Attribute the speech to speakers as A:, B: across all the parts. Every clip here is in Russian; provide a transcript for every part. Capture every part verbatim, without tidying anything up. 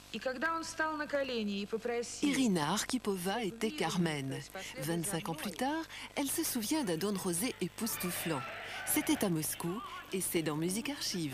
A: Irina Arkhipova était Carmen. vingt-cinq ans plus tard, elle se souvient d'un Don José époustouflant. C'était à Moscou et c'est dans Musique Archive.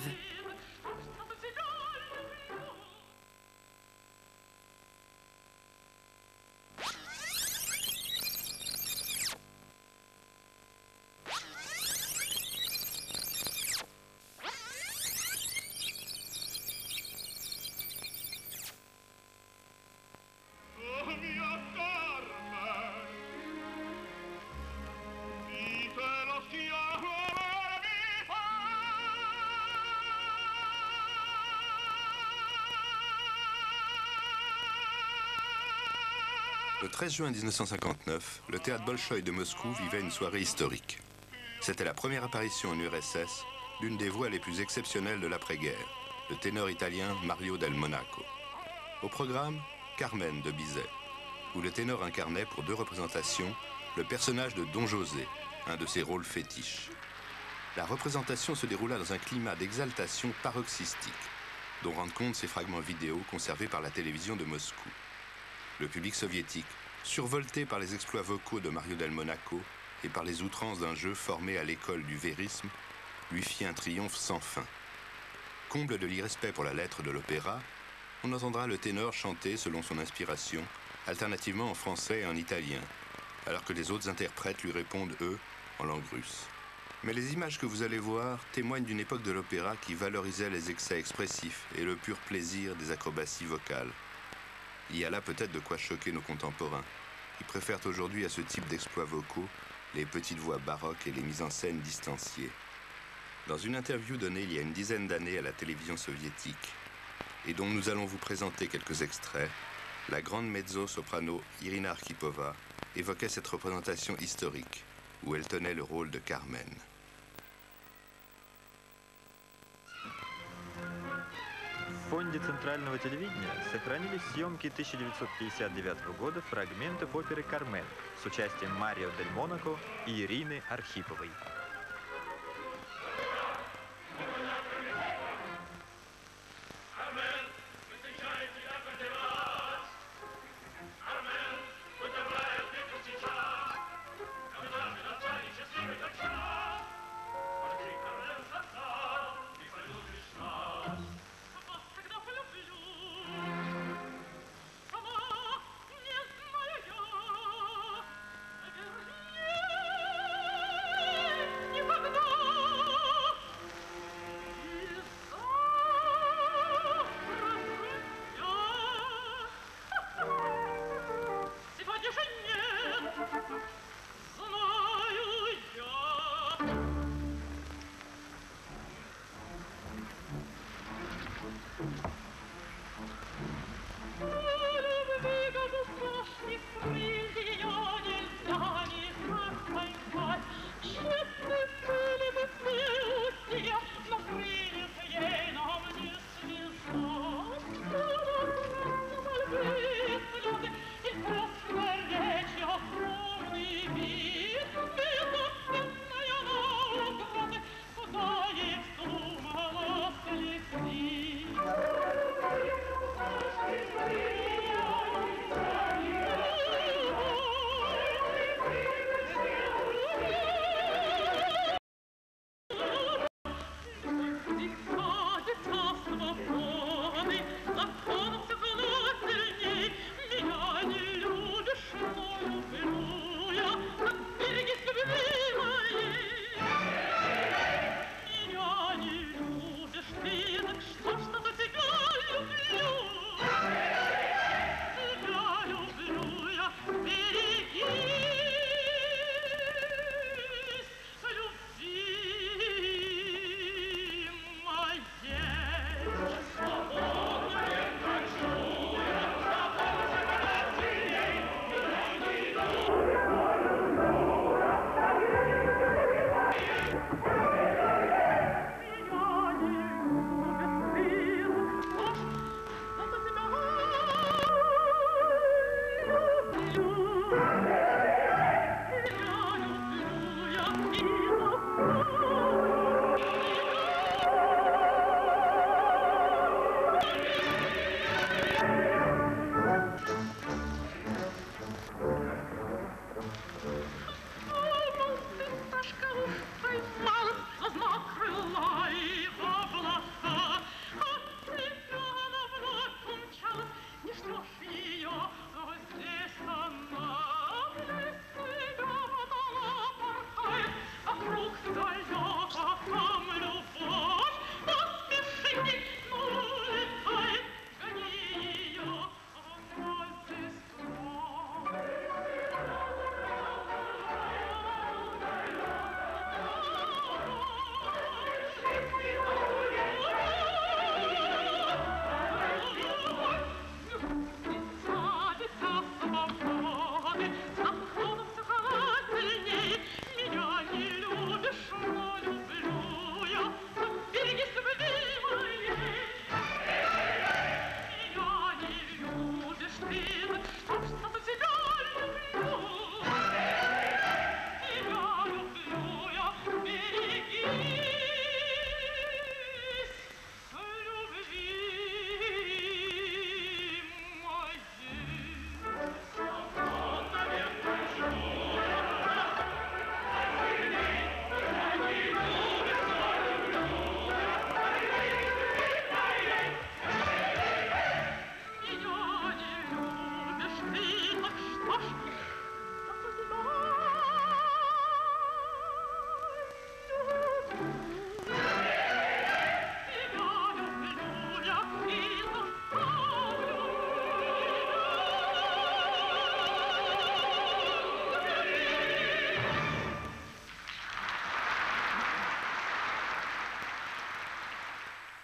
B: Le treize juin mille neuf cent cinquante-neuf, le théâtre Bolchoï de Moscou vivait une soirée historique. C'était la première apparition en U R S S d'une des voix les plus exceptionnelles de l'après-guerre, le ténor italien Mario del Monaco. Au programme, Carmen de Bizet, où le ténor incarnait pour deux représentations le personnage de Don José, un de ses rôles fétiches. La représentation se déroula dans un climat d'exaltation paroxystique, dont rendent compte ces fragments vidéo conservés par la télévision de Moscou. Le public soviétique, survolté par les exploits vocaux de Mario del Monaco et par les outrances d'un jeu formé à l'école du vérisme, lui fit un triomphe sans fin. Comble de l'irrespect pour la lettre de l'opéra, on entendra le ténor chanter selon son inspiration, alternativement en français et en italien, alors que les autres interprètes lui répondent, eux, en langue russe. Mais les images que vous allez voir témoignent d'une époque de l'opéra qui valorisait les excès expressifs et le pur plaisir des acrobaties vocales. Il y a là peut-être de quoi choquer nos contemporains, qui préfèrent aujourd'hui à ce type d'exploits vocaux les petites voix baroques et les mises en scène distanciées. Dans une interview donnée il y a une dizaine d'années à la télévision soviétique, et dont nous allons vous présenter quelques extraits, la grande mezzo-soprano Irina Arkhipova évoquait cette représentation historique, où elle tenait le rôle de Carmen.
C: В фонде Центрального телевидения сохранились съемки тысяча девятьсот пятьдесят девятого года фрагментов оперы «Кармен» с участием Марио дель Монако и Ирины Архиповой.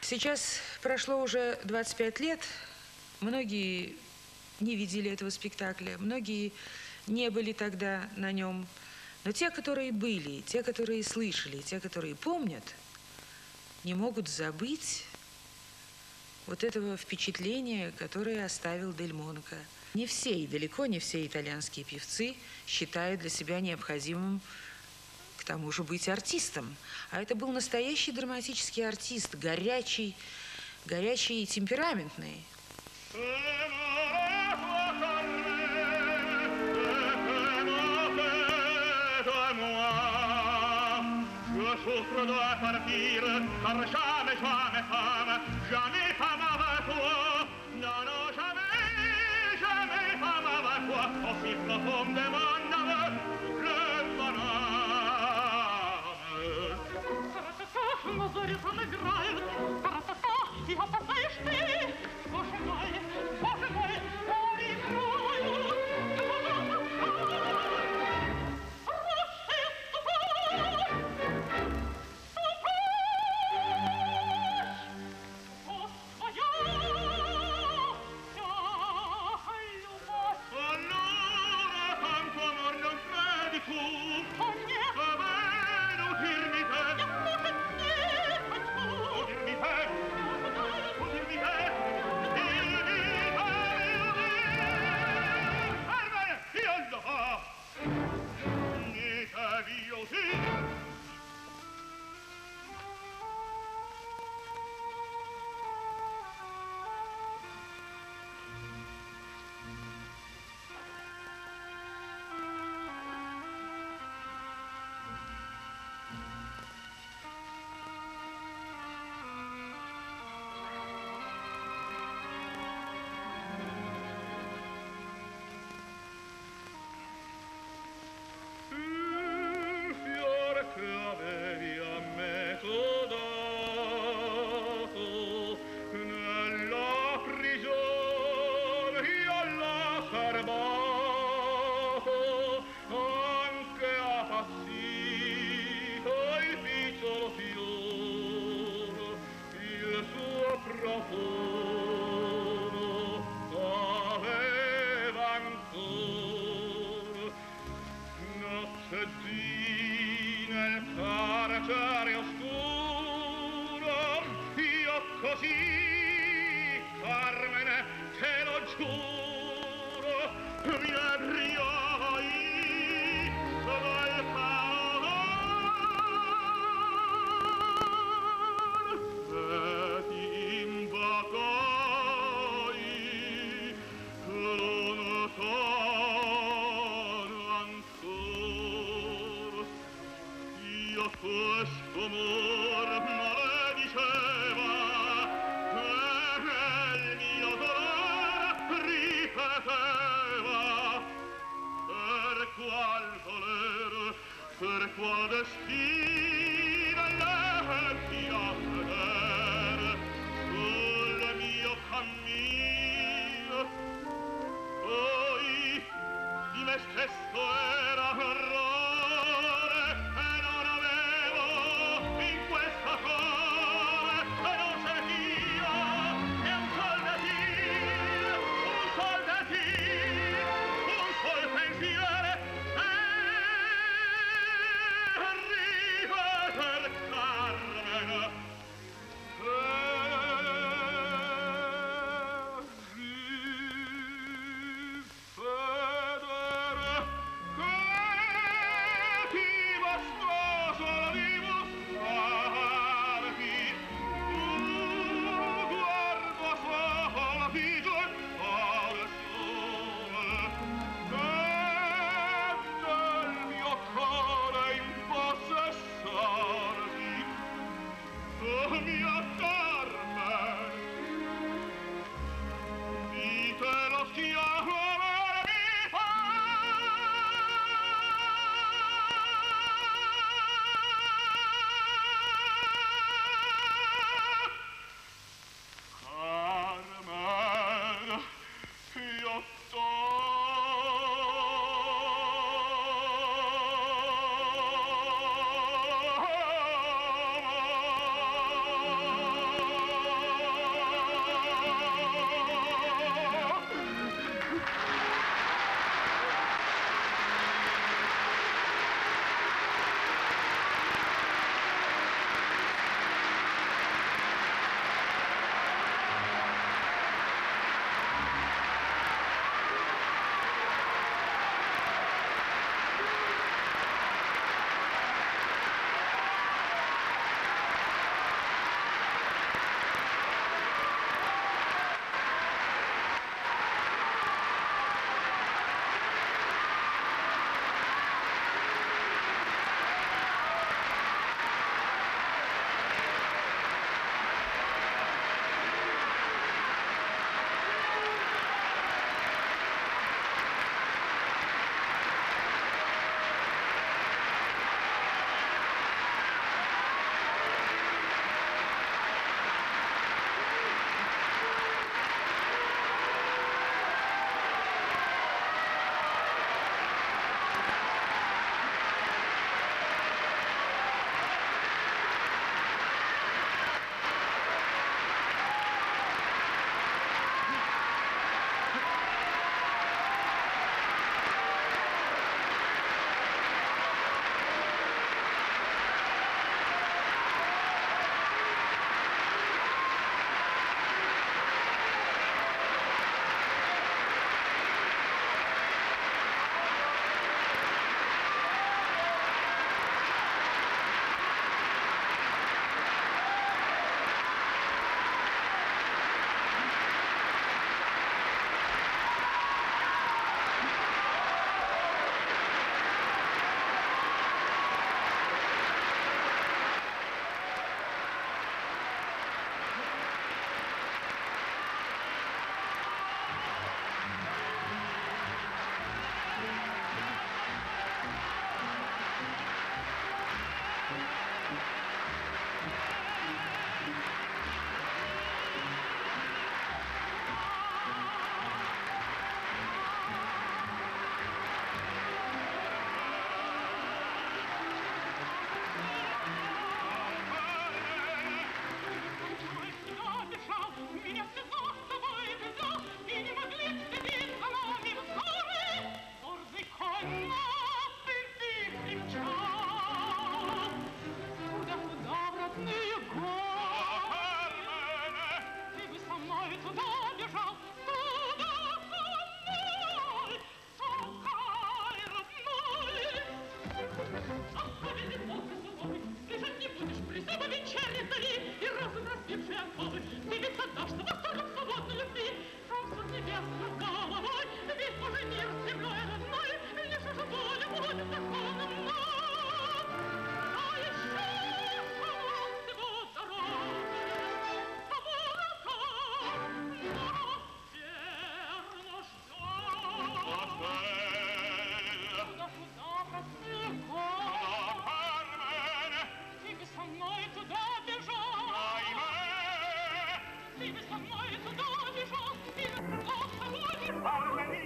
D: Сейчас прошло уже двадцать пять лет. Многие не видели этого спектакля, многие не были тогда на нем. Но те, которые были, те, которые слышали, те, которые помнят, не могут забыть вот этого впечатления, которое оставил Дель Монако. Не все, и далеко не все итальянские певцы считают для себя необходимым к тому же быть артистом. А это был настоящий драматический артист, горячий, горячий и темпераментный.
E: Souffre doit partir, car jamais, jamais femme, jamais femme avec toi. Non, non, jamais, jamais femme avec toi. Aussi profondément n'avait le bonheur. Ma зоря играет, и я попаешь ты, боже мой, боже мой, ой, мой.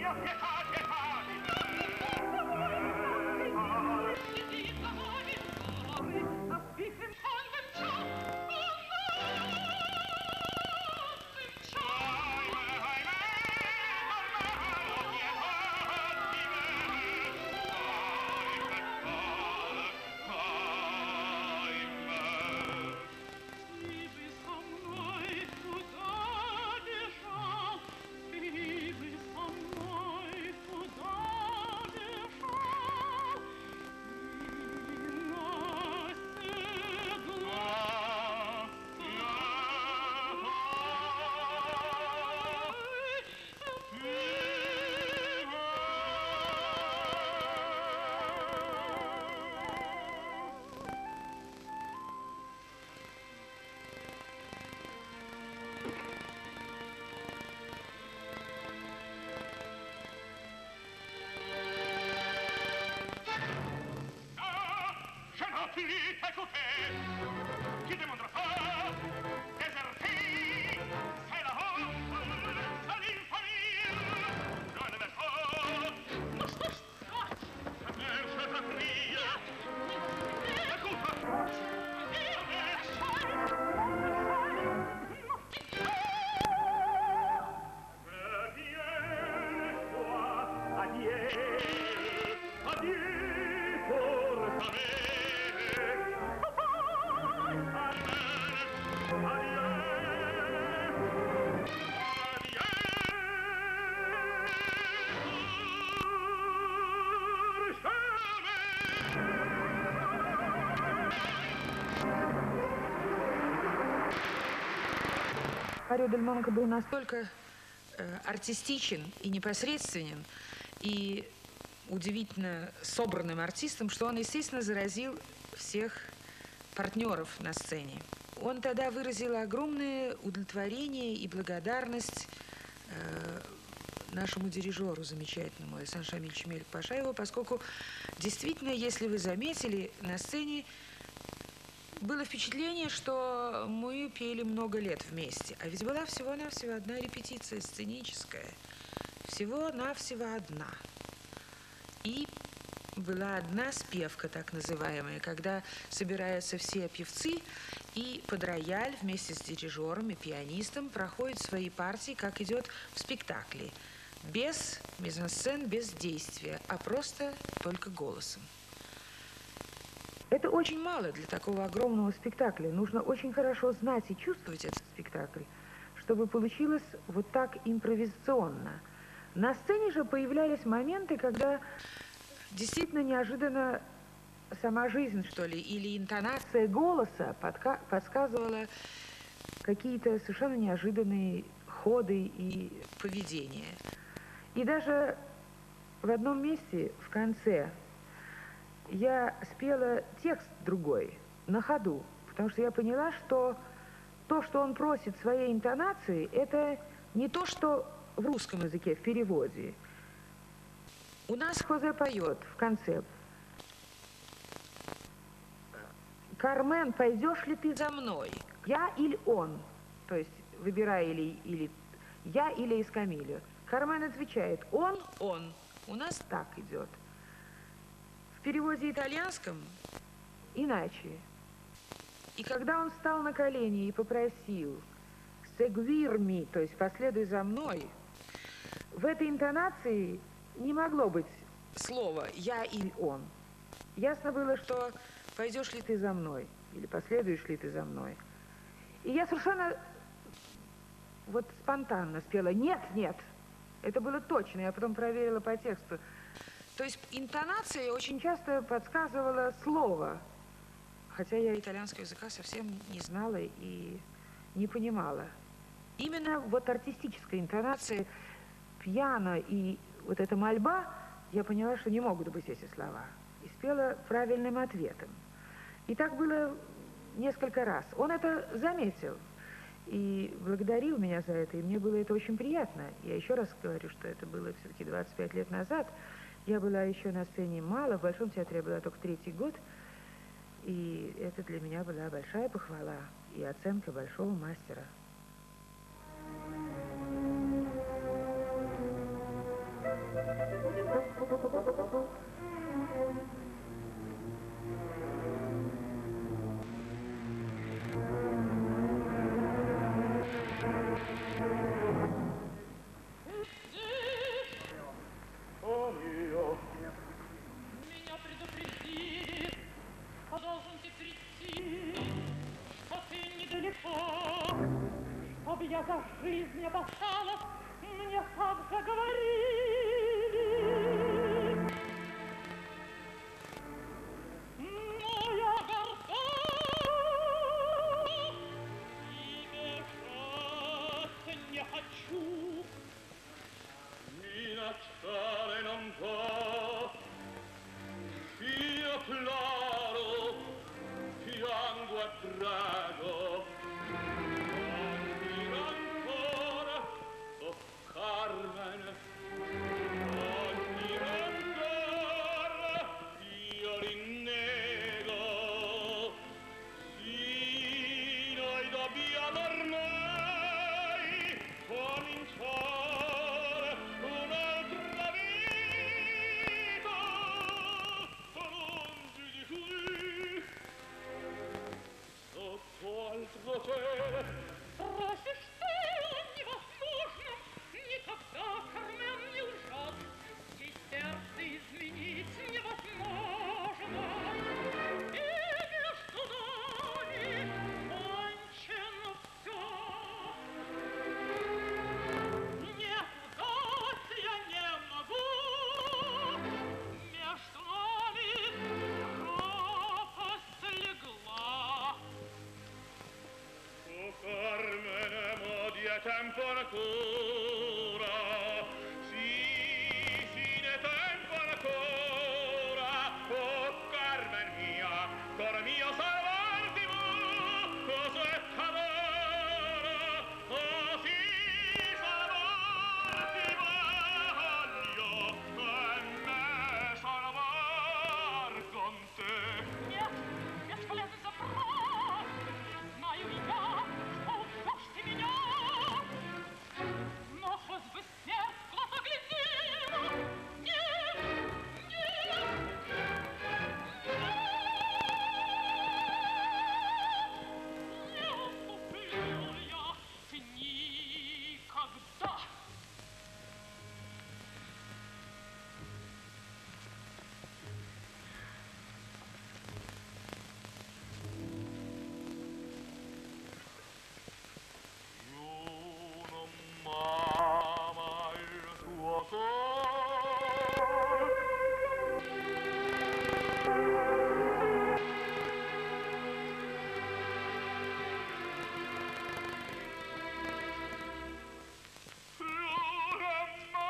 D: Марио дель Монако был настолько э, артистичен и непосредственен, и удивительно собранным артистом, что он, естественно, заразил всех партнеров на сцене. Он тогда выразил огромное удовлетворение и благодарность э, нашему дирижеру замечательному Александру Шамильевичу Мелик-Пашаеву, поскольку действительно, если вы заметили, на сцене было впечатление, что мы пели много лет вместе. А ведь была всего-навсего одна репетиция сценическая. Всего-навсего одна. И была одна спевка, так называемая, когда собираются все певцы и под рояль вместе с дирижером и пианистом проходят свои партии, как идет в спектакле. Без мизансцен, без действия, а просто только голосом. Это очень мало для такого огромного спектакля. Нужно очень хорошо знать и чувствовать этот спектакль, чтобы получилось вот так импровизационно. На сцене же появлялись моменты, когда действительно неожиданно сама жизнь, что ли, или интонация голоса подсказывала какие-то совершенно неожиданные ходы и поведения. И даже в одном месте, в конце, я спела текст другой, на ходу, потому что я поняла, что то, что он просит своей интонацией, это не то, что в русском языке, в переводе. У нас Хозе поет в конце: «Кармен, пойдешь ли ты за мной? Я или он?» То есть выбирай или, или я, или Эскамильо. Кармен отвечает: «Он, он». У нас так идет. В переводе итальянском иначе. И когда он встал на колени и попросил «seguirmi», то есть «последуй за мной», в этой интонации не могло быть слова «я» или «он». Ясно было, что «пойдешь ли ты за мной» или «последуешь ли ты за мной». И я совершенно вот спонтанно спела «нет, нет». Это было точно, я потом проверила по тексту. То есть интонация очень часто подсказывала слово, хотя я итальянского языка совсем не знала и не понимала. Именно вот артистическая интонация, пьяно и вот эта мольба, я поняла, что не могут быть эти слова. И спела правильным ответом. И так было несколько раз. Он это заметил и благодарил меня за это, и мне было это очень приятно. Я еще раз говорю, что это было все-таки двадцать пять лет назад. Я была еще на сцене мало, в Большом театре я была только третий год, и это для меня была большая похвала и оценка большого мастера.
E: когда жизнь обошалась, мне так заговорили. Но я горда и мешаться не хочу. Minacciare non può, io ploro, piango e prego. Non dire ancora, oh Carmen, non dire ancora, io rinnego. Sì, noi dobbiamo ormai cominciare un'altra vita, lungi di qui, sotto altro cielo. Разве что невозможно никогда, Кармен, не лжет, ей сердце изменить невозможно. И между нами кончено все. Нет, лгать я не могу, между нами пропасть легла. Oh Carmen, modi e tempo ancora, sì, sì, ne tempo ancora. Oh Carmen mia, cor mio salvarti vu, cos'è t'adoro. Oh sì, salvarti voglio, e me salvar con te. Нет, бесполезно запрать, знаю я, что убьешь ты меня. Но хоть бы смерть в глаза глядела. Нет, нет, нет, не уступлю я никогда. Io non m'ama il tuo cor. Io non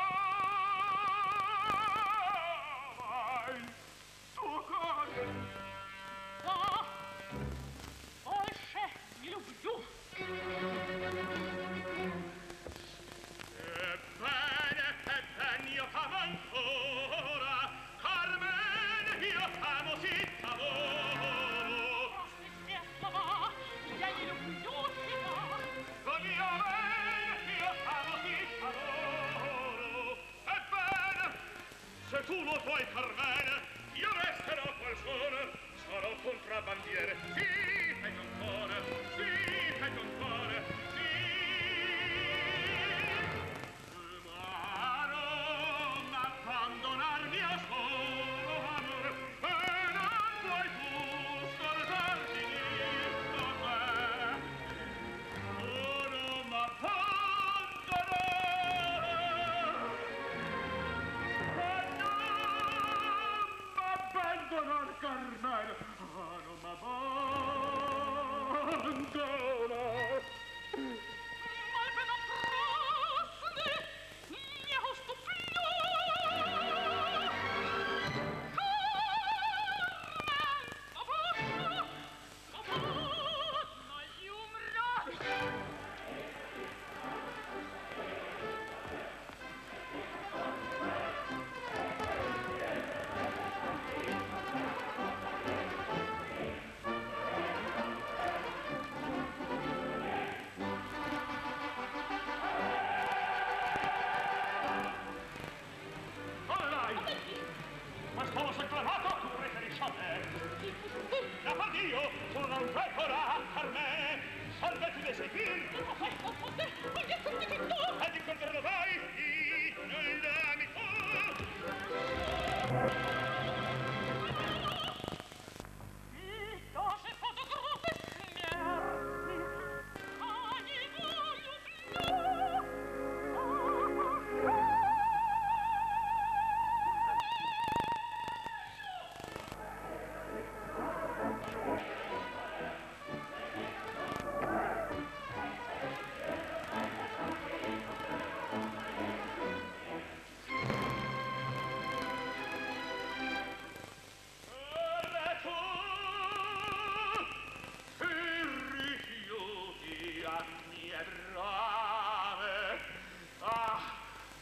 E: m'ama il tuo cor. Да, больше не люблю. Ebbene, ebbene, io t'amo ancora, Carmen, io t'amo, sì, t'adoro. Просто все слова, я не люблю тебя. Con mio bene, io t'amo, sì, t'adoro. Ebbene, se tu lo vuoi, Carmen, io resterò qual sono, sarò contrabbandiere, sì, peggio ancora, sì, peggio ancora, sì. Ma non abbandonarmi a solo amore, e non puoi tu scordarti di cos'è. Oh, non m'abbandonare, e non m'abbandonar, Carmen, oh, non m'abbandonar. Malgrado prosny, nie ustąpię. Carmen, swobodna, swobodna i umrę. Ma stavo acclamato, tu preferisci a me. Da par Dio, tu non pecora, Carmen, salve tu de seguir. Non lo fai, non lo fai, voglio farti con tu. Ed incontrarlo vai, non dammi tu. И даже под угрозой смерти они его любят.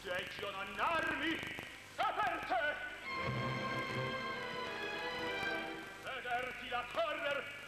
E: seggio non armi, aperte! Vederti la correr